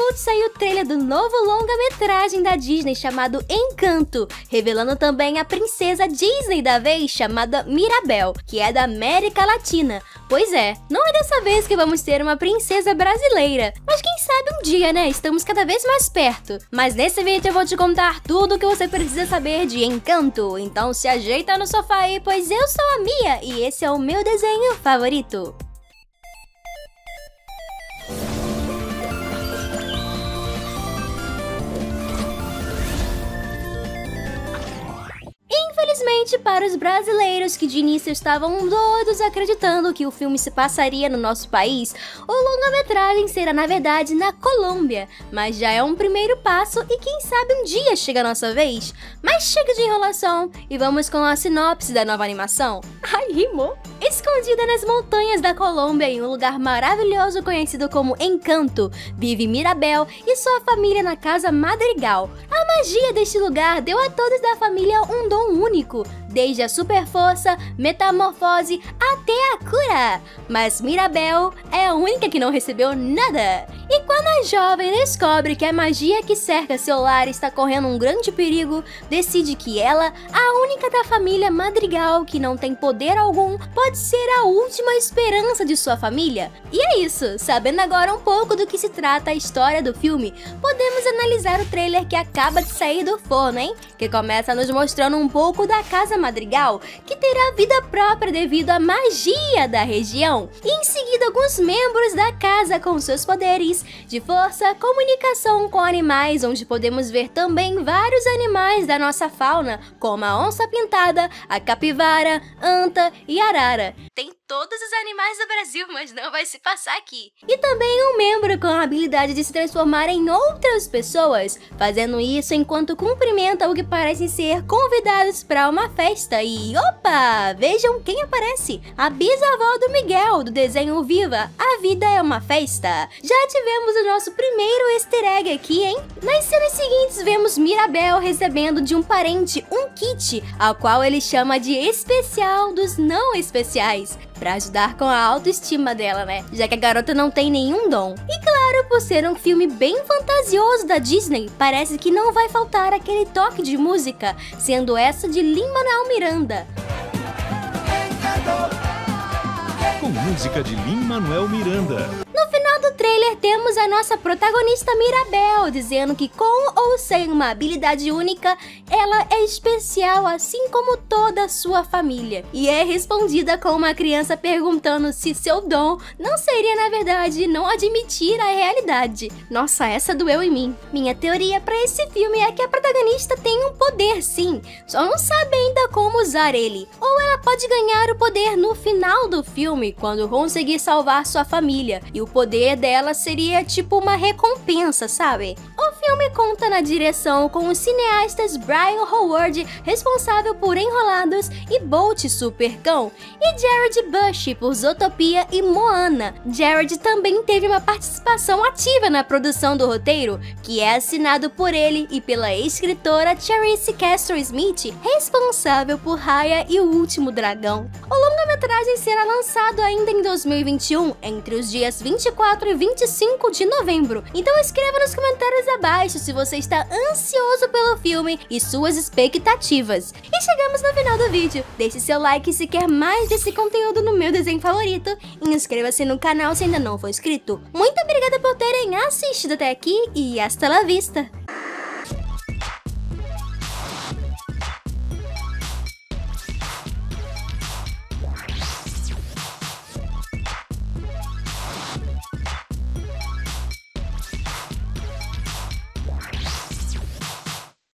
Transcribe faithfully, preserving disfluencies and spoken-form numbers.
acabou de sair o trailer do novo longa-metragem da Disney chamado Encanto, revelando também a princesa Disney da vez chamada Mirabel, que é da América Latina. Pois é, não é dessa vez que vamos ter uma princesa brasileira, mas quem sabe um dia, né? Estamos cada vez mais perto. Mas nesse vídeo eu vou te contar tudo o que você precisa saber de Encanto, então se ajeita no sofá aí, pois eu sou a Mia e esse é o meu desenho favorito. Infelizmente, para os brasileiros que de início estavam doidos acreditando que o filme se passaria no nosso país, o longa-metragem será na verdade na Colômbia, mas já é um primeiro passo e quem sabe um dia chega a nossa vez. Mas chega de enrolação e vamos com a sinopse da nova animação. Ai, rimou! Escondida nas montanhas da Colômbia, em um lugar maravilhoso conhecido como Encanto, vive Mirabel e sua família na Casa Madrigal. A magia deste lugar deu a todos da família um dom único, desde a super força, metamorfose até a cura. Mas Mirabel é a única que não recebeu nada. E quando a jovem descobre que a magia que cerca seu lar está correndo um grande perigo, decide que ela, a única da família Madrigal que não tem poder algum, pode ser a última esperança de sua família. E é isso, sabendo agora um pouco do que se trata a história do filme, podemos analisar o trailer que acaba de sair do forno, hein? Que começa nos mostrando um pouco da Casa Madrigal, que terá vida própria devido à magia da região. E em seguida alguns membros da casa com seus poderes de força, comunicação com animais, onde podemos ver também vários animais da nossa fauna, como a onça pintada, a capivara, anta e arara. Tem todos os animais do Brasil, mas não vai se passar aqui. E também um membro com a habilidade de se transformar em outras pessoas, fazendo isso enquanto cumprimenta o que parecem ser convidados para uma festa. E opa! Vejam quem aparece! A bisavó do Miguel, do desenho Viva, A Vida é uma Festa. Já tivemos o nosso primeiro easter egg aqui, hein? Nas cenas seguintes vemos Mirabel recebendo de um parente um kit, ao qual ele chama de especial dos não especiais, pra ajudar com a autoestima dela, né? Já que a garota não tem nenhum dom. E claro, por ser um filme bem fantasioso da Disney, parece que não vai faltar aquele toque de música, sendo essa de Lin-Manuel Miranda. Com música de Lin-Manuel Miranda. No final do trailer temos a nossa protagonista Mirabel dizendo que com ou sem uma habilidade única, ela é especial assim como toda a sua família. E é respondida com uma criança perguntando se seu dom não seria na verdade não admitir a realidade. Nossa, essa doeu em mim. Minha teoria para esse filme é que a protagonista tem um poder sim, só não sabe ainda como usar ele. Ou ela pode ganhar o poder no final do filme, quando conseguir salvar sua família. E o poder dela seria tipo uma recompensa, sabe? O filme conta na direção com os cineastas Brian Howard, responsável por Enrolados e Bolt Supercão, e Jared Bush por Zootopia e Moana. Jared também teve uma participação ativa na produção do roteiro, que é assinado por ele e pela escritora Charisse Castro Smith, responsável por Raya e o Último Dragão. O longa-metragem será lançado ainda em dois mil e vinte e um, entre os dias vinte e quatro e vinte e cinco de novembro. Então escreva nos comentários abaixo se você está ansioso pelo filme e suas expectativas. E chegamos no final do vídeo. Deixe seu like se quer mais desse conteúdo no meu desenho favorito e inscreva-se no canal se ainda não for inscrito. Muito obrigada por terem assistido até aqui e hasta la vista!